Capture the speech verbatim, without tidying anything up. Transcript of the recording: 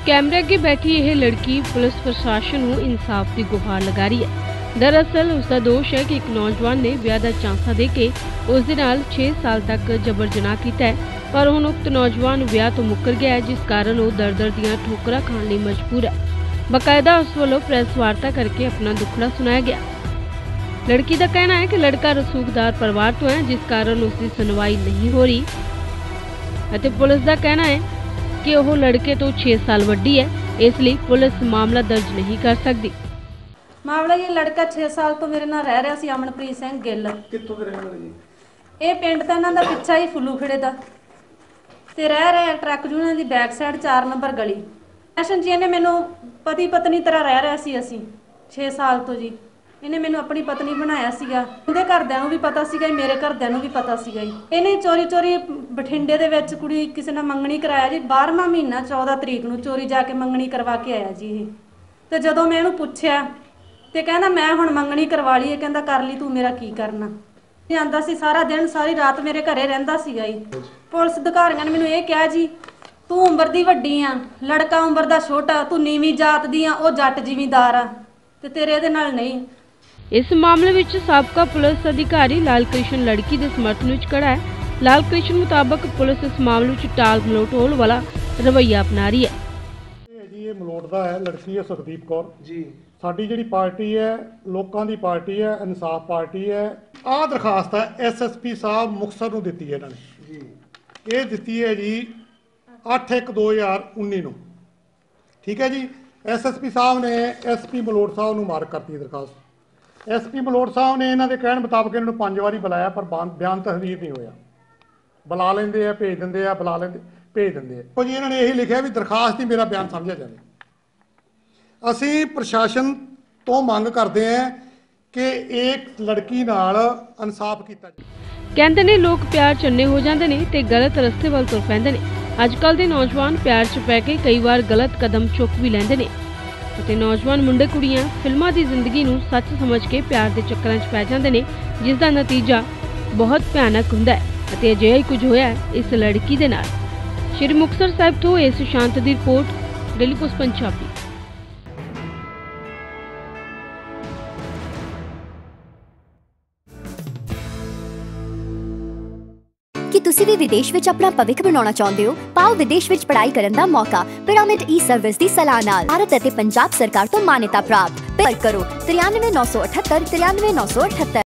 कैमरे अगे बैठी यह लड़की पुलिस प्रशासन को इंसाफ की गुहार लगा रही है। दरअसल उसका दोष है कि एक नौजवान ने ब्याह का झांसा दे के उस दे नाल छे साल तक जबर जनाह किया है, पर हुण उक्त नौजवान ब्याह तो मुकर गया है, जिस कारण वो दर दर दियां ठोकरां खाण लई मजबूर है। बकायदा उस वालों प्रेस वार्ता करके अपना दुखड़ा सुनाया गया। लड़की का कहना है कि लड़का रसूखदार परिवार तो है, जिस कारण उसकी सुनवाई नहीं हो रही। अते पुलिस का कहना है कि वह लड़के तो छे साल वड्डी है, इसलिए पुलिस मामला दर्ज नहीं कर सकती। मामला ये लड़का छे साल तो मेरे नाल रह रहा सी, अमनप्रीत सिंह गिल। कित्थों दे रहने वाले जी? ਇਹ ਪਿੰਡ ਤਾਂ ਇਹਨਾਂ ਦਾ ਪਿੱਛਾ ਹੀ ਫੁੱਲੂ ਖੜੇ ਦਾ ਤੇ ਰਹਿ ਰਿਹਾ ਟਰੱਕ ਯੂਨੀਅਨ ਦੀ ਬੈਕ ਸਾਈਡ ਚਾਰ ਨੰਬਰ ਗਲੀ। ਐਸ਼ਨ ਜੀ ਇਹਨੇ ਮੈਨੂੰ ਪਤੀ ਪਤਨੀ ਤਰ੍ਹਾਂ ਰਹਿ ਰਿਹਾ ਸੀ ਅਸੀਂ ਛੇ ਸਾਲ ਤੋਂ ਜੀ। ਇਹਨੇ ਮੈਨੂੰ ਆਪਣੀ ਪਤਨੀ ਬਣਾਇਆ ਸੀਗਾ। ਉਹਦੇ ਘਰਦਿਆਂ ਨੂੰ ਵੀ ਪਤਾ ਸੀਗਾ, ਮੇਰੇ ਘਰਦਿਆਂ ਨੂੰ ਵੀ ਪਤਾ ਸੀਗਾ ਜੀ। ਇਹਨੇ ਚੋਰੀ ਚੋਰੀ ਬਠਿੰਡੇ ਦੇ ਵਿੱਚ ਕੁੜੀ ਕਿਸੇ ਨਾਲ ਮੰਗਣੀ ਕਰਾਇਆ ਜੀ। ਬਾਰ੍ਹਵਾਂ ਮਹੀਨਾ ਚੌਦਾਂ ਤਰੀਕ ਨੂੰ ਚੋਰੀ ਜਾ ਕੇ ਮੰਗਣੀ ਕਰਵਾ ਕੇ ਆਇਆ ਜੀ ਇਹ। ਤੇ ਜਦੋਂ ਮੈਂ ਇਹਨੂੰ ਪੁੱਛਿਆ ਤੇ ਕਹਿੰਦਾ ਮੈਂ ਹੁਣ ਮੰਗਣੀ ਕਰਵਾ ਲਈ। ਇਹ ਕਹਿੰਦਾ ਕਰ ਲਈ, ਤੂੰ ਮੇਰਾ ਕੀ ਕਰਨਾ। ਆਂਦਾ ਸੀ ਸਾਰਾ ਦਿਨ ਸਾਰੀ ਰਾਤ ਮੇਰੇ ਘਰੇ ਰਹਿੰਦਾ ਸੀਗਾ ਜੀ। ਪੁਲਿਸ ਅਧਿਕਾਰੀਆਂ ਨੇ ਮੈਨੂੰ ਇਹ ਕਿਹਾ ਜੀ, ਤੂੰ ਉਮਰ ਦੀ ਵੱਡੀ ਆ, ਲੜਕਾ ਉਮਰ ਦਾ ਛੋਟਾ, ਤੂੰ ਨੀਵੀਂ ਜਾਤ ਦੀ ਆ, ਉਹ ਜੱਟ ਜ਼ਿਮੀਂਦਾਰ ਆ ਤੇ ਤੇਰੇ ਇਹਦੇ ਨਾਲ ਨਹੀਂ। इस मामले विच साबका पुलिस अधिकारी लाल कृष्ण लड़की के समर्थन विच खड़ा है। लाल कृष्ण मुताबक पुलिस इस मामले विच टाल मलोटोल वाला रवैया अपना रही है। जी ये मलोटदा है, लड़की है सुखदीप कौर जी। साडी जिहड़ी पार्टी है लोकां दी पार्टी है, इंसाफ पार्टी है। आह दरखास्त है एस एस पी साहब मुक्तसर नूं दित्ती है इन्हां ने जी। ये दित्ती है जी अठ एक दो हज़ार उन्नी नूं, ठीक है जी। एस एस पी साहब ने एस पी मलोट साहब नूं मार्क करती दरखास्त। एस पी मलोट साहब ने इन्हों के कहने मुताबिक इन्होंने पांच बारी बुलाया, पर बयान तहरीर नहीं होया। बुला लेंदे आ, भेज देंदे आ, बुला लेंदे भेज देंदे आ। तो जी इन्होंने यही लिखा भी दरखास्त ही मेरा बयान समझा जाए। असी प्रशासन तो मंग करते हैं कि एक लड़की नाल इंसाफ किया जाए। कहते ने लोग प्यार चन्ने हो जाते हैं ते गलत रस्ते वाल तुर पैंदे ने। अजकल के नौजवान प्यार च पै के कई बार गलत कदम चुक भी लैंदे ने। ਅਤੇ नौजवान मुंडे कुड़ियां फिल्मां दी जिंदगी नूं सच समझ के प्यार दे चक्करां 'च पै जांदे ने, जिस दा नतीजा बहुत भयानक हुंदा है। ਅਤੇ ਅਜਿਹਾ ਹੀ ਕੁਝ ਹੋਇਆ ਇਸ ਲੜਕੀ ਦੇ ਨਾਲ। ਸ਼੍ਰੀ ਮੁਕਤਸਰ ਸਾਹਿਬ ਤੋਂ ਇਸ ਸ਼ਾਂਤ ਦੀ ਰਿਪੋਰਟ, ਡੇਲੀ ਪੋਸਟ ਪੰਜਾਬੀ। कि तुसी भी विदेश विच अपना भविख बनाना चाहते हो? पाओ विदेश विच पढ़ाई करन दा मौका पिरामिड ई सर्विस दी सलाह नाल। भारत अते पंजाब सरकार तो मान्यता प्राप्त। पर करो तिरानवे नौ सौ अठहत्तर तिरानवे नौ सौ अठहत्तर।